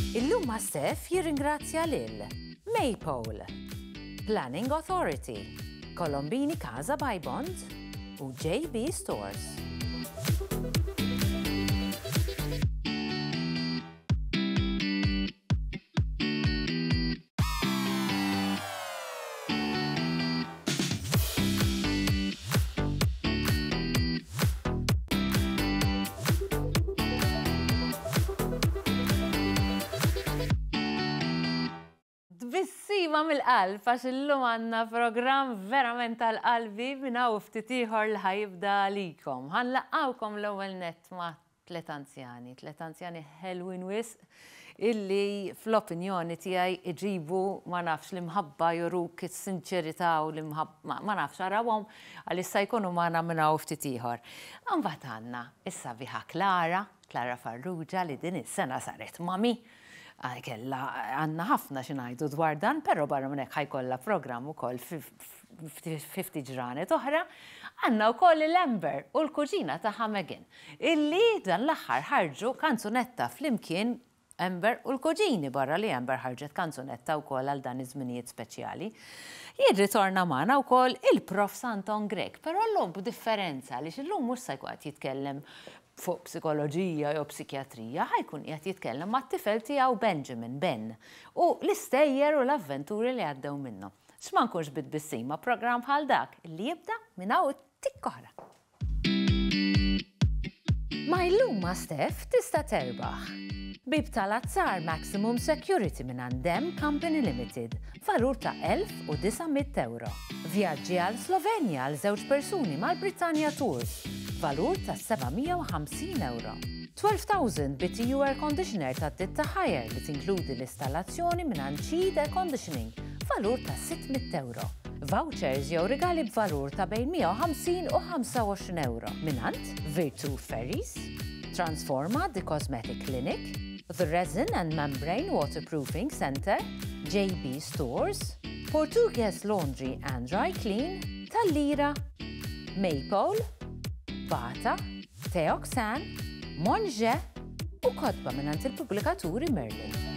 Illum ma' Steph jirringrazzja lil Maypole, Planning Authority, Colombini Casa by Bond u JB Stores. Bissima mill-qalb, għax illum għandna programm verament tal-qalbi minna u ftit ieħor li ħajibda likom. Ħanlaqgħukom l-ewwel nett ma' tliet anzjani ħelwin wisq illi fl-opinjoni tiegħi iġibu ma nafx l-imħabba joruk is-sinċerità u l-imħabba ma nafx arawhom għalissa jkunu magħna minna u ftit ieħor. Imbagħad għandna issa biħa Klara Farrugia li din is-sena saret mami. Kella għanna ħafna xinajdu dwar dan, pero barra minnek ħajkolla program u koll 50 ġranet oħra, għanna u koll l-Amber u l-kuġina taħħa Megan, illi dan l-axħar ħarġu kanzunetta fl-imkien Amber u l-kuġini barra li Amber ħarġet kanzunetta u koll għal dan iż-żminijiet speċjali. Jirritorna magħna wkoll il-Prof Santon Grek, però l-lum b'differenza li l-lum mhux se jkun qed jitkellem fuq psikoloġija jew psikjatrija, ħajkun qed jitkellem mat-tifel tiegħu Benjamin Ben u l-istejjer u l-avventuri li għaddew minnu. X'ma nkunx bit-bissima programm bħal dak li jibda minn hawn tikk oħra. Ma llum ma' Steph tista' terbaħ. Bib tal-azzar Maximum Security minn għandem Company Limited, valur ta' 1,900 euro. Vjaġġi għal Slovenja għal żewġ persuni mal-Britannia Tours, valur ta' 750 euro. 12,000 BTU Air Conditioner ta' ditta ħajer li tinkludi l-installazzjoni minn Cheed Air Conditioning, valur ta' 600 euro. Vouchers jew regali b'valur ta' bejn 150 u 25 euro. Minant Virtu Ferries, Transforma The Cosmetic Clinic, The Resin and Membrane Waterproofing Center, JB Stores, Portuguese Laundry and Dry Clean, Tallira, Maypole, Bata, Teoxan, Monge u kodba minant il-pubblikaturi Merlin.